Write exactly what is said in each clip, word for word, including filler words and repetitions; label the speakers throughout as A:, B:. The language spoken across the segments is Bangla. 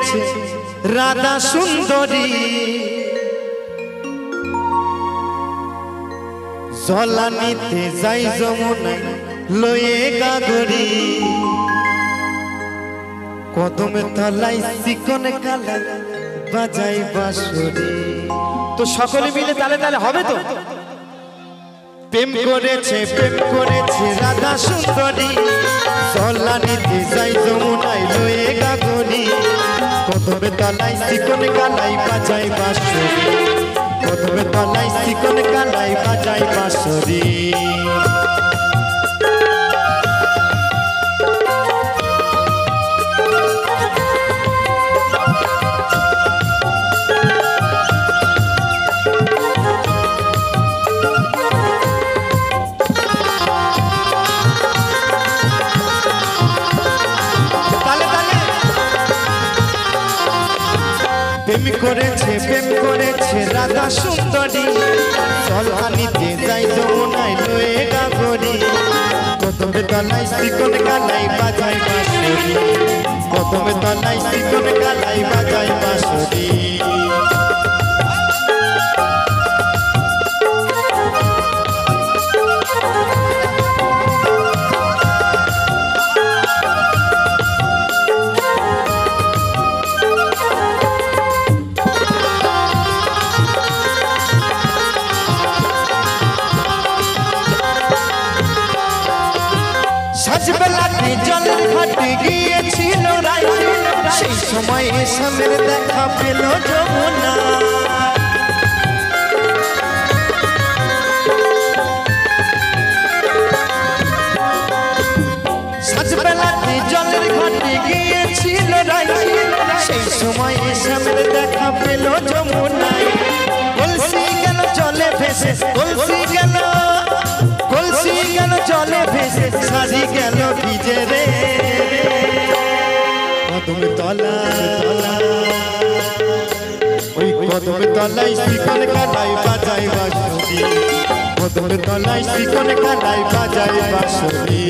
A: করেছে রাধা সুন্দরী জলানিতে যাই যমুনায় লয়ে গাগরি কদমে তলায় চিকন কালাই বাজাই বাঁশরি। তো সকলে মিলে তালে তালে হবে তো। প্রেম করেছে প্রেম করেছে রাধা সুন্দরী জলানিতে যাই যমুনায় লয়ে গাগরি কদমে তলায় চিকন কালাই বাজাই বাঁশরি কদমে তলায় চিকন কালাই বাজাই বাঁশরি। প্রেম করেছে প্রেম করেছে রাধা সুন্দরী জলানিতে যাই যমুনায় লয়ে গাগরি কদমে তলায় চিকন কালাই বাজাই বাঁশরি কদমে তলায় চিকন কালাই বাজাই বাঁশরি। সাজবেলাতে জলের ঘাটে গিয়েছিল রাই সেই সময় স্বামীর দেখা পেল যমুনা সাজবেলাতে জলের ঘাটে গিয়েছিল রাই সেই সময় স্বামীর দেখা পেল যমুনায় কলসি গেল জলে ভেসে কলসি গেল কলসি গেল জলে ভেসে সাজি গেল ভিজে রে কদম তলায় ওই কদম তলায় চিকন কালাই বাজাই বাঁশরি কদম তলায় চিকন কালাই বাজাই বাঁশরি।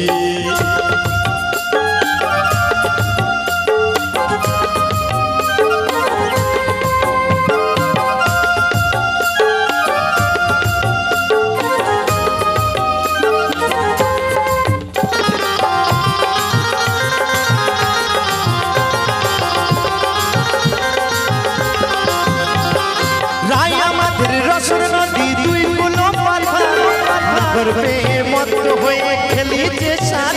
A: মত হয়ে খেলিছে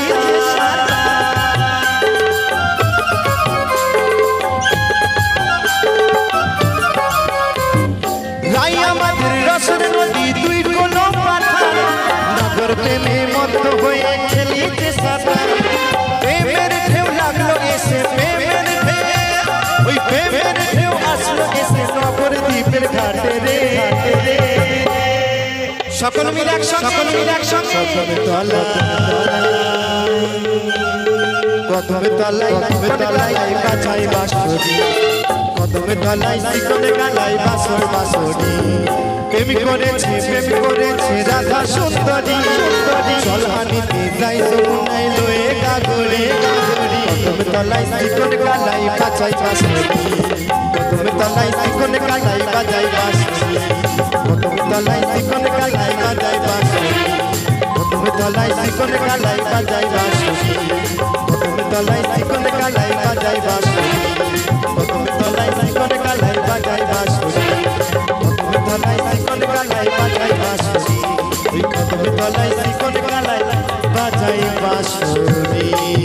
A: রাই আমাদের রসের নদী দুই কোন পাথার নগর প্রেমে মত হয়ে খেলিছে সাঁতার প্রেমের ঢেউ লাগলো এসে প্রেমের ঢেউ ওই প্রেমের ঢেউ আসলো এসে নগর দ্বীপের ঘাটে রে সকল মিলে একসঙ্গে সকল মিলে একসঙ্গে কদমে তলায় কদমে তলায় বাজাই বাঁশরি কদমে তলায় চিকন কালাই বাঁশর বাঁশরি। প্রেম করেছে প্রেম করেছে রাধা সুন্দরী জলানিতে যাই যমুনায় লয়ে গাগরি কদমে তলায় চিকন কালাই বাজাই বাঁশরি কদমে তলায় চিকন কালাই বাজাই বাঁশরি কদমে তলায় চিকন কালাই বাজাই বাঁশরি কদমে তলায় চিকন কালাই বাজাই বাঁশরি কদমে তলায় চিকন কালাই বাজাই বাঁশরি কদমে তলায় চিকন কালাই বাজাই বাঁশরি কদমে তলায় চিকন কালাই বাজাই বাঁশরি কদমে তলায় চিকন কালাই বাজাই বাঁশরি।